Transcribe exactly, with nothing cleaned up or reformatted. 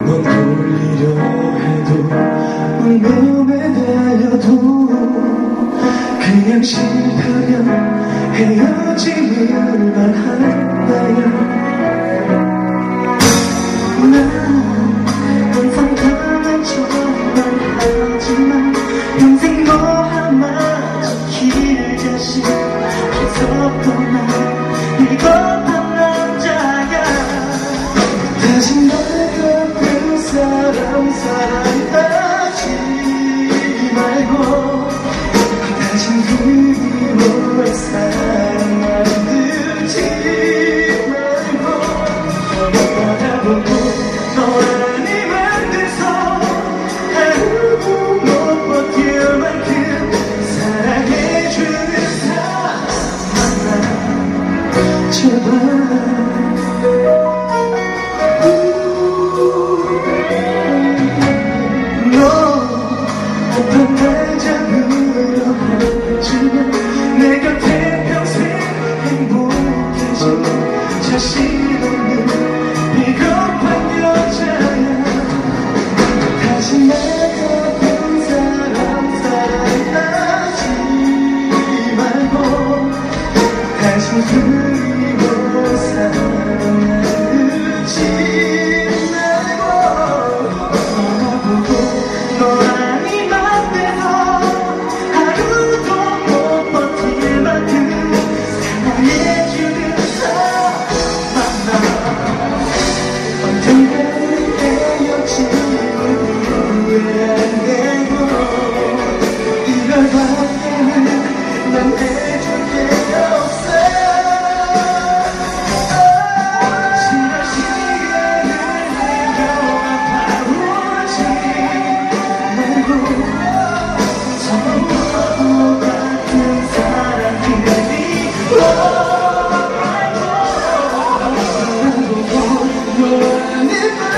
넌 돌리려 해도 운명에 달려도 그냥 싫다면 헤어짐을 말한다야. 난 항상 강한 척만 하지만 평생 너 하나 지킬 자신 계속 떠나 이것한 남자야. 다시 널 그 사람 사랑하지 말고 다신 그리워할 사람 만들지 말고 바라보고 널 아니면 돼서 하루도 못 버틸 만큼 사랑해주는 사람 만나 제발. 어떤 날 잡으려 하지만 내 곁에 평생 행복해질 자신 없는 비겁한 여자야. 다시 내가 본 사람 사랑하지 말고 다시 그리워 사랑하지 말고 바라보고 널 If